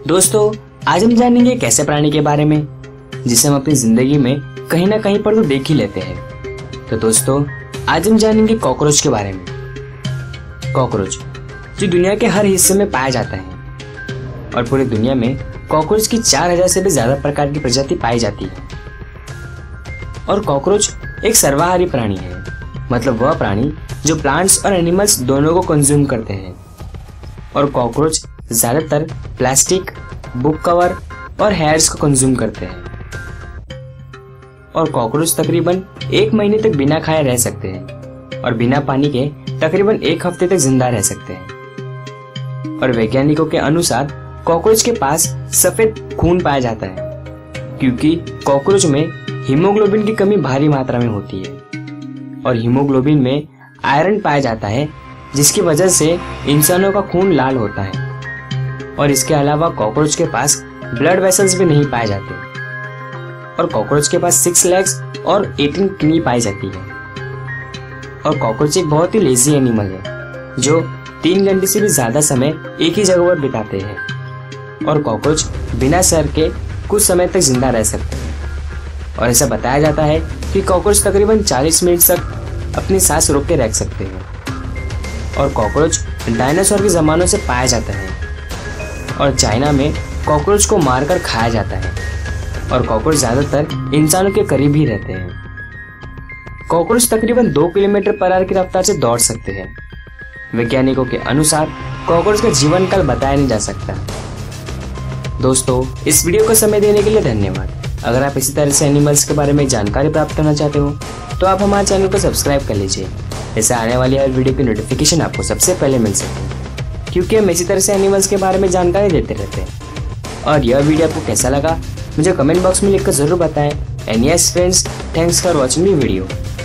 दोस्तों, आज हम जानेंगे एक ऐसे प्राणी के बारे में जिसे हम अपनी जिंदगी में कहीं ना कहीं पर तो देख ही लेते हैं। तो दोस्तों, आज हम जानेंगे कॉकरोच के बारे में। कॉकरोच जो दुनिया के हर हिस्से में पाया जाता है और पूरी दुनिया में कॉकरोच की 4000 से भी ज्यादा प्रकार की प्रजाति पाई जाती है। और कॉकरोच एक सर्वाहारी प्राणी है, मतलब वह प्राणी जो प्लांट्स और एनिमल्स दोनों को कंज्यूम करते हैं। और कॉकरोच ज्यादातर प्लास्टिक, बुक कवर और हेयर्स को कंज्यूम करते हैं। और कॉकरोच तकरीबन 1 महीने तक बिना खाए रह सकते हैं और बिना पानी के तकरीबन 1 हफ्ते तक जिंदा रह सकते हैं। और वैज्ञानिकों के अनुसार कॉकरोच के पास सफेद खून पाया जाता है क्योंकि कॉकरोच में हीमोग्लोबिन की कमी भारी मात्रा में होती है। और हीमोग्लोबिन में आयरन पाया जाता है जिसकी वजह से इंसानों का खून लाल होता है। और इसके अलावा कॉकरोच के पास ब्लड वेसल्स भी नहीं पाए जाते। और कॉकरोच के पास 6 लेग्स और 18 किडनी पाई जाती है। और कॉकरोच एक बहुत ही लेजी एनिमल है जो 3 घंटे से भी ज्यादा समय एक ही जगह पर बिताते हैं। और कॉकरोच बिना सर के कुछ समय तक जिंदा रह सकते हैं। और ऐसा बताया जाता है कि कॉकरोच तकरीबन 40 मिनट तक अपनी सांस रोक के रख सकते हैं। और कॉकरोच डायनासोर के जमानों से पाया जाता है। और चाइना में कॉकरोच को मारकर खाया जाता है। और कॉकरोच ज्यादातर इंसानों के करीब ही रहते हैं। कॉकरोच तकरीबन 2 किलोमीटर पर आवर की रफ्तार से दौड़ सकते हैं। वैज्ञानिकों के अनुसार कॉकरोच का जीवन काल बताया नहीं जा सकता। दोस्तों, इस वीडियो को समय देने के लिए धन्यवाद। अगर आप इसी तरह से एनिमल्स के बारे में जानकारी प्राप्त करना चाहते हो तो आप हमारे चैनल को सब्सक्राइब कर लीजिए। ऐसे आने वाली हर वीडियो की नोटिफिकेशन आपको सबसे पहले मिल सके, क्योंकि हम इसी तरह से एनिमल्स के बारे में जानकारी देते रहते हैं। और यह वीडियो आपको कैसा लगा मुझे कमेंट बॉक्स में लिखकर जरूर बताएं। And yes friends, thanks for watching the video.